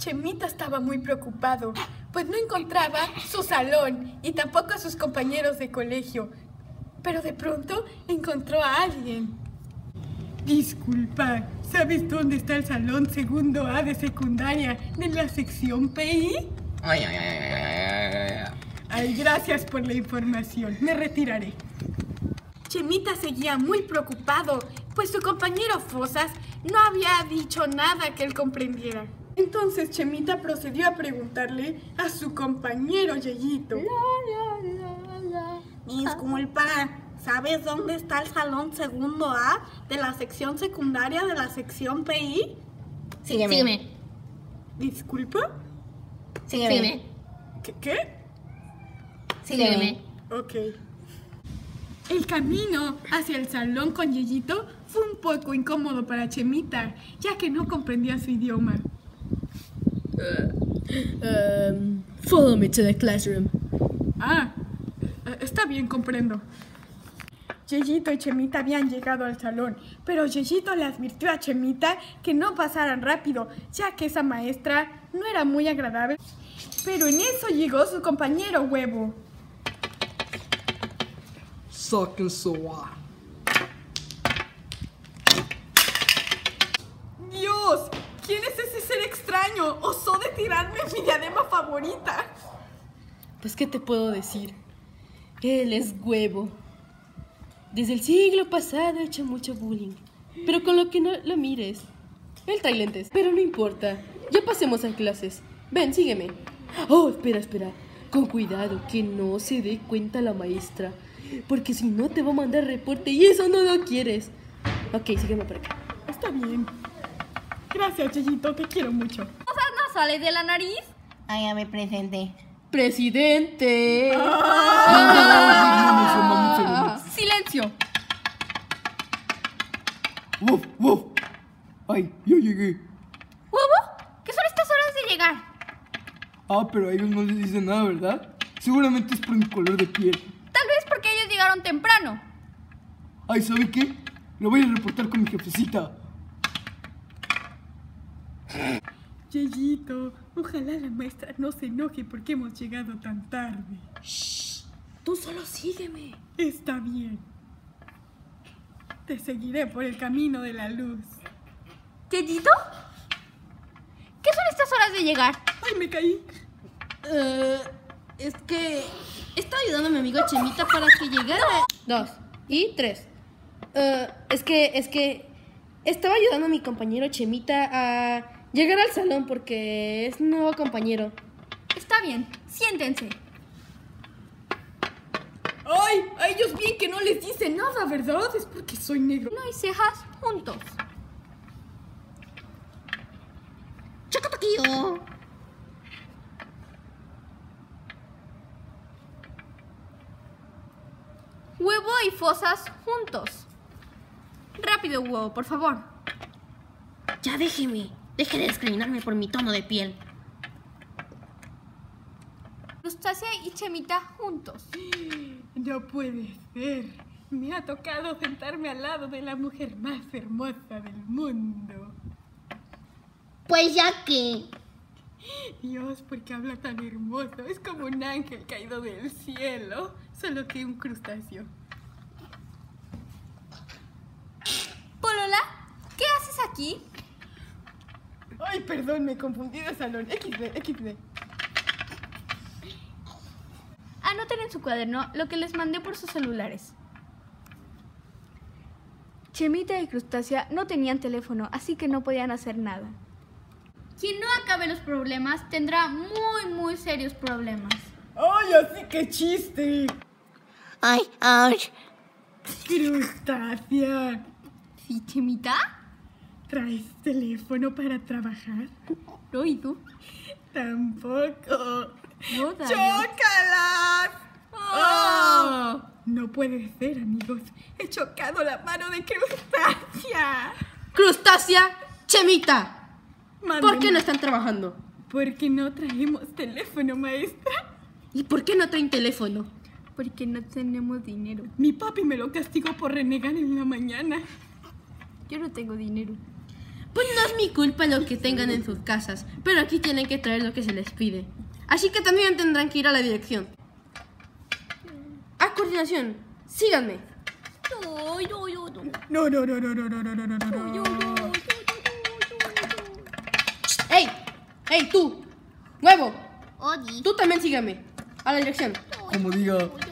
Chemita estaba muy preocupado, pues no encontraba su salón y tampoco a sus compañeros de colegio. Pero de pronto encontró a alguien. Disculpa, ¿sabes dónde está el salón segundo A de secundaria de la sección PI? Ay, gracias por la información. Me retiraré. Chemita seguía muy preocupado, pues su compañero Fosas no había dicho nada que él comprendiera. Entonces Chemita procedió a preguntarle a su compañero Yeyito. Disculpa, ¿sabes dónde está el salón segundo A de la sección secundaria de la sección PI? Sígueme. ¿Disculpa? Sígueme. ¿Qué? Sígueme. Ok. El camino hacia el salón con Yeyito fue un poco incómodo para Chemita, ya que no comprendía su idioma. Follow me to the classroom. Está bien, comprendo. Yeyito y Chemita habían llegado al salón, pero Yeyito le advirtió a Chemita que no pasaran rápido, ya que esa maestra no era muy agradable. Pero en eso llegó su compañero Huevo. Sáquense a. ¡Dios! ¿Quién es ese ser extraño? Osó de tirarme mi diadema favorita. Pues, ¿qué te puedo decir? Él es Huevo. Desde el siglo pasado ha hecho mucho bullying. Pero con lo que no lo mires. Él trae lentes, pero no importa. Ya pasemos a clases. Ven, sígueme. Oh, espera. Con cuidado, que no se dé cuenta la maestra. Porque si no te va a mandar reporte y eso no lo quieres. Ok, sígueme por acá. Está bien. Gracias, Yeyito, te quiero mucho. ¿Cosas nasales de la nariz? Ay, ya me presenté. ¡Presidente! ¡Silencio! ¡Wuf! ¡Ay, ya llegué! ¿Huevo? ¿Qué son estas horas de llegar? Pero a ellos no les dicen nada, ¿verdad? Seguramente es por mi color de piel. Tal vez porque ellos llegaron temprano. Ay, ¿sabe qué? Lo voy a reportar con mi jefecita. Yeyito, ojalá la maestra no se enoje porque hemos llegado tan tarde. Shh, tú solo sígueme. Está bien. Te seguiré por el camino de la luz. ¿Yeyito? ¿Qué son estas horas de llegar? ¡Ay, me caí! Es que estaba ayudando a mi amigo Chemita para que llegara. 2 y 3. Es que estaba ayudando a mi compañero Chemita a llegar al salón porque es nuevo compañero. Está bien, siéntense. ¡Ay! A ellos bien que no les dice nada, ¿verdad? Es porque soy negro. No hay cejas juntos. ¡Chocotoquillo! Huevo y Fosas juntos. Rápido, Huevo, por favor. Ya déjeme. Deje de discriminarme por mi tono de piel. Crustácea y Chemita juntos. No puede ser. Me ha tocado sentarme al lado de la mujer más hermosa del mundo. Pues ya que... Dios, ¿por qué habla tan hermoso? Es como un ángel caído del cielo, solo que un crustáceo. Polola, ¿qué haces aquí? Ay, perdón, me confundí de salón. XD. Anoten en su cuaderno lo que les mandé por sus celulares. Chemita y Crustácea no tenían teléfono, así que no podían hacer nada. Quien no acabe los problemas tendrá muy serios problemas. ¡Ay, así que chiste! Ay, ay. Crustácea, ¿Sí, Chemita? ¿traes teléfono para trabajar? ¿No? ¿Y tú? Tampoco. No, Daniel. ¡Chócalas! ¡Oh! No puede ser, amigos. He chocado la mano de Crustácea. ¡Crustácea! ¡Chemita! ¿Por qué Mándenme. no están trabajando? Porque no traemos teléfono, maestra. ¿Y por qué no traen teléfono? Porque no tenemos dinero. Mi papi me lo castigó por renegar en la mañana. Yo no tengo dinero. Pues no es mi culpa lo que tengan en sus casas, pero aquí tienen que traer lo que se les pide. Así que también tendrán que ir a la dirección. A continuación, síganme. No. ¡Ey! ¡Ey, tú! ¡Huevo! Odi. Tú también sígame. A la dirección. Como diga.